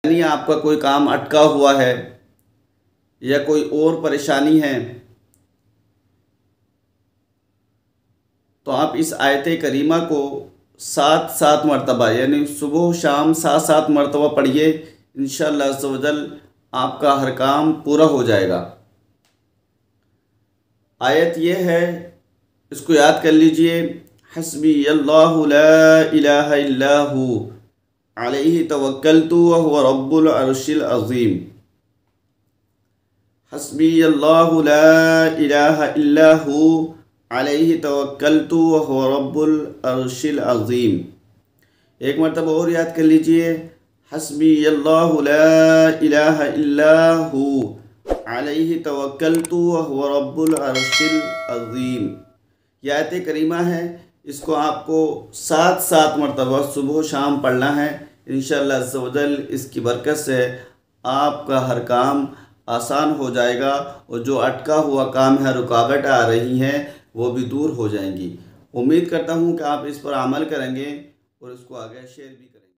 यानी आपका कोई काम अटका हुआ है या कोई और परेशानी है, तो आप इस आयत करीमा को 7 मरतबा यानी सुबह शाम 7 मरतबा पढ़िए। इंशाअल्लाह अज़्ज़ व जल आपका हर काम पूरा हो जाएगा। आयत ये है, इसको याद कर लीजिए। हस्बी अल्लाहु ला इलाहा इल्ला हु अलैहि तवक्कलतु व हुवा रब्बुल अर्शिल अज़ीम। हस्बी अल्लाहु ला इलाहा इल्ला हु अलैहि तवक्कलतु व हुवा रब्बुल अर्शिल अज़ीम। एक मरतबा और याद कर लीजिए। हस्बी अल्लाहु ला इलाहा इल्ला हु अलैहि तवक्कलतु व हुवा रब्बुल अर्शिल अज़ीम। यह आयत करीमा है, इसको आपको 7 मरतबा सुबह शाम पढ़ना है। इंशाअल्लाह अज़्ज़ व जल इसकी बरकत से आपका हर काम आसान हो जाएगा और जो अटका हुआ काम है, रुकावट आ रही हैं, वो भी दूर हो जाएंगी। उम्मीद करता हूँ कि आप इस पर अमल करेंगे और इसको आगे शेयर भी करेंगे।